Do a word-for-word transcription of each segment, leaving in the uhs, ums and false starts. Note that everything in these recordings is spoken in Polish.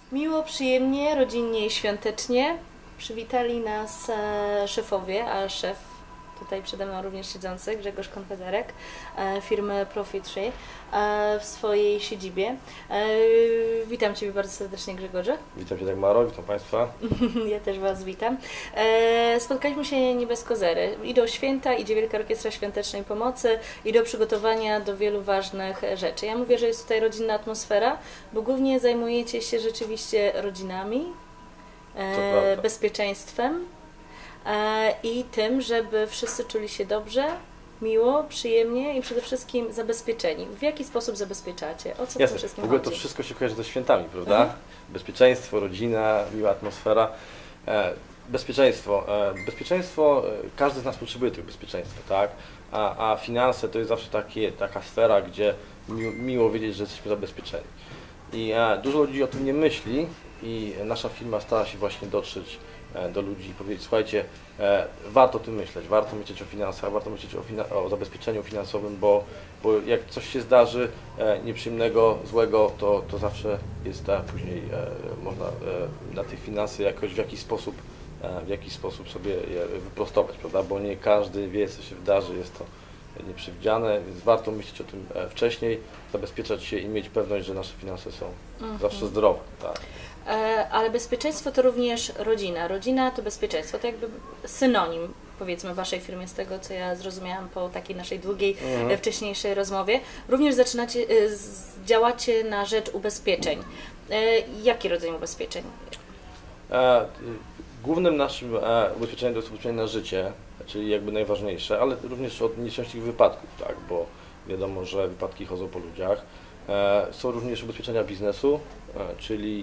Miło, przyjemnie, rodzinnie i świątecznie przywitali nas e, szefowie, a szef tutaj przede mną również siedzący, Grzegorz Konfederek, e, firmy ProfiTree e, w swojej siedzibie. E, witam Ciebie bardzo serdecznie, Grzegorze. Witam Cię, Dagmaro, witam Państwa. Ja też Was witam. E, spotkaliśmy się nie bez kozery. Idą święta, idzie Wielka Orkiestra Świątecznej Pomocy, idą przygotowania do wielu ważnych rzeczy. Ja mówię, że jest tutaj rodzinna atmosfera, bo głównie zajmujecie się rzeczywiście rodzinami, e, bezpieczeństwem e, i tym, żeby wszyscy czuli się dobrze, miło, przyjemnie i przede wszystkim zabezpieczeni. W jaki sposób zabezpieczacie? O co w tym wszystkim w ogóle chodzi? to wszystko się kojarzy ze świętami, prawda? Mhm. Bezpieczeństwo, rodzina, miła atmosfera. E, bezpieczeństwo. E, bezpieczeństwo, e, każdy z nas potrzebuje tego bezpieczeństwa, tak? A, a finanse to jest zawsze takie, taka sfera, gdzie mi, miło wiedzieć, że jesteśmy zabezpieczeni. I e, dużo ludzi o tym nie myśli i nasza firma stara się właśnie dotrzeć do ludzi i powiedzieć, słuchajcie, e, warto o tym myśleć, warto myśleć o finansach, warto myśleć o, fina o zabezpieczeniu finansowym, bo, bo jak coś się zdarzy e, nieprzyjemnego, złego, to, to zawsze jest a później e, można e, na tych finanse jakoś w jakiś sposób, e, w jakiś sposób sobie je wyprostować, prawda? Bo nie każdy wie, co się wydarzy, jest to nieprzewidziane, więc warto myśleć o tym e, wcześniej, zabezpieczać się i mieć pewność, że nasze finanse są mhm. zawsze zdrowe. Tak? Ale bezpieczeństwo to również rodzina. Rodzina to bezpieczeństwo, to jakby synonim, powiedzmy, w Waszej firmie, z tego co ja zrozumiałam po takiej naszej długiej, mhm. wcześniejszej rozmowie. Również zaczynacie, działacie na rzecz ubezpieczeń. Jaki rodzaj ubezpieczeń? E, głównym naszym e, ubezpieczeniem to jest ubezpieczenie na życie, czyli jakby najważniejsze, ale również od nieszczęśliwych wypadków, tak, bo wiadomo, że wypadki chodzą po ludziach. E, są również ubezpieczenia biznesu, e, czyli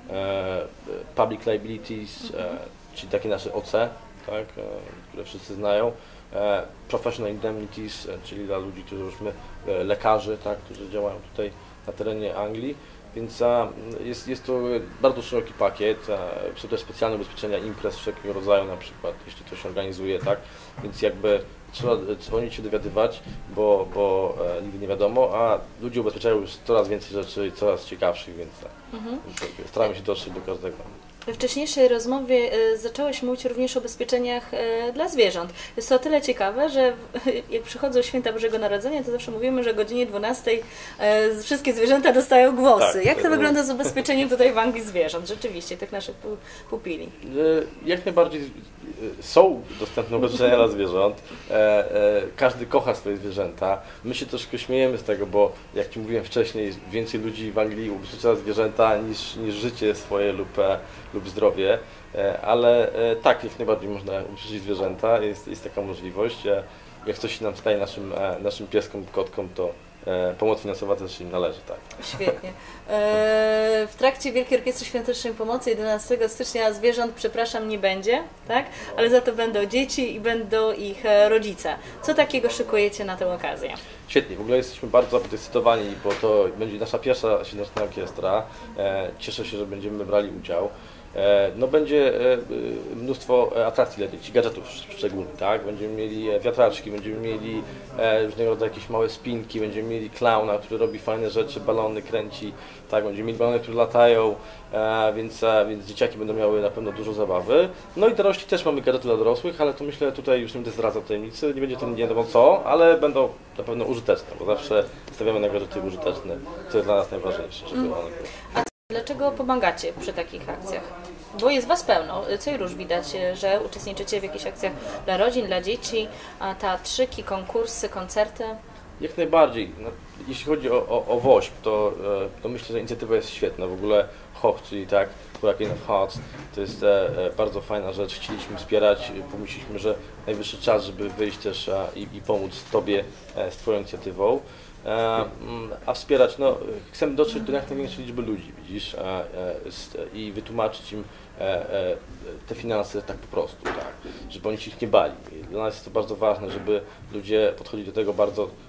Public Liabilities, mhm. czyli takie nasze O C, tak, które wszyscy znają, Professional Indemnities, czyli dla ludzi, którzy już my, lekarzy, tak, którzy działają tutaj na terenie Anglii, więc jest, jest to bardzo szeroki pakiet. Są też specjalne ubezpieczenia imprez wszelkiego rodzaju, na przykład jeśli ktoś organizuje, tak, więc jakby trzeba dzwonić się, dowiadywać, bo, bo e, nigdy nie wiadomo, a ludzie ubezpieczają już coraz więcej rzeczy i coraz ciekawszych, więc mhm. staramy się dotrzeć do każdego. We wcześniejszej rozmowie y, zacząłeś mówić również o ubezpieczeniach y, dla zwierząt. Jest to o tyle ciekawe, że y, jak przychodzą święta Bożego Narodzenia, to zawsze mówimy, że o godzinie dwunastej y, wszystkie zwierzęta dostają głosy. Tak, jak to y, wygląda z ubezpieczeniem tutaj w Anglii zwierząt? Rzeczywiście, tych naszych pu pupili. Y, jak najbardziej y, są dostępne ubezpieczenia dla zwierząt. E, e, każdy kocha swoje zwierzęta. My się troszkę śmiejemy z tego, bo jak Ci mówiłem wcześniej, więcej ludzi w Anglii ubezpiecza zwierzęta niż, niż życie swoje lub e, lub zdrowie, ale tak, jak najbardziej można ubezpieczyć zwierzęta, jest, jest taka możliwość. Jak coś się nam staje naszym, naszym pieskom, kotkom, to pomoc finansowa też im należy, tak. Świetnie. W trakcie Wielkiej Orkiestry Świątecznej Pomocy jedenastego stycznia zwierząt, przepraszam, nie będzie, tak? Ale za to będą dzieci i będą ich rodzice. Co takiego szykujecie na tę okazję? Świetnie, w ogóle jesteśmy bardzo podekscytowani, bo to będzie nasza pierwsza świąteczna orkiestra. Cieszę się, że będziemy brali udział. No będzie mnóstwo atrakcji dla dzieci, gadżetów szczególnie, tak? Będziemy mieli wiatraczki, będziemy mieli różnego rodzaju jakieś małe spinki, będziemy mieli klauna, który robi fajne rzeczy, balony kręci, tak? Będziemy mieli balony, które latają, więc, więc dzieciaki będą miały na pewno dużo zabawy. No i dorośli też mamy gadżety dla dorosłych, ale to myślę tutaj już nie będę zdradzał tajemnicy, nie będzie to nie wiadomo co, ale będą na pewno użyteczne, bo zawsze stawiamy na gadżety użyteczne, co jest dla nas najważniejsze, żeby one były. Dlaczego pomagacie przy takich akcjach? Bo jest Was pełno, co i róż widać, że uczestniczycie w jakichś akcjach dla rodzin, dla dzieci, teatrzyki, konkursy, koncerty. Jak najbardziej. No, jeśli chodzi o, o, o WOŚP, to, to myślę, że inicjatywa jest świetna. W ogóle H O P, czyli tak, Hurricane of Hearts, to jest e, bardzo fajna rzecz. Chcieliśmy wspierać, pomyśleliśmy, że najwyższy czas, żeby wyjść też a, i, i pomóc Tobie e, z Twoją inicjatywą. E, a wspierać, no, chcemy dotrzeć do jak największej liczby ludzi, widzisz, e, e, i wytłumaczyć im e, e, te finanse tak po prostu, tak, żeby oni się ich nie bali. Dla nas jest to bardzo ważne, żeby ludzie podchodzili do tego bardzo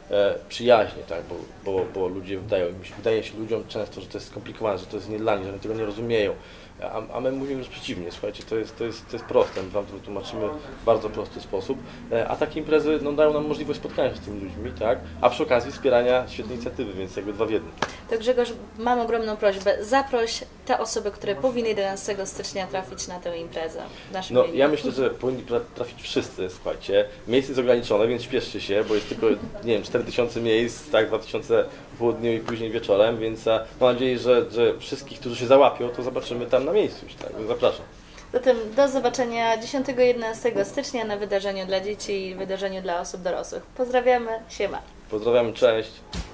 e, przyjaźnie, tak, bo, bo, bo ludzie wydają, im się- wydaje się ludziom często, że to jest skomplikowane, że to jest nie dla nich, że oni tego nie rozumieją. A, a my mówimy już przeciwnie, słuchajcie, to jest, to jest, to jest proste, my Wam to tłumaczymy w bardzo prosty sposób, e, a takie imprezy no, dają nam możliwość spotkania się z tymi ludźmi, tak, a przy okazji wspierania świetnej inicjatywy, więc jakby dwa w jednym. To Grzegorz, mam ogromną prośbę, zaproś te osoby, które powinny jedenastego stycznia trafić na tę imprezę w naszym No, imieniu. ja myślę, że powinni tra- trafić wszyscy, słuchajcie. Miejsce jest ograniczone, więc śpieszcie się, bo jest tylko, nie wiem, cztery tysiące miejsc, tak, dwa tysiące w południu i później wieczorem, więc a, mam nadzieję, że, że wszystkich, którzy się załapią, to zobaczymy tam na miejscu już, tak, zapraszam. Zatem do zobaczenia dziesiątego i jedenastego stycznia na wydarzeniu dla dzieci i wydarzeniu dla osób dorosłych. Pozdrawiamy, siema. Pozdrawiam, cześć.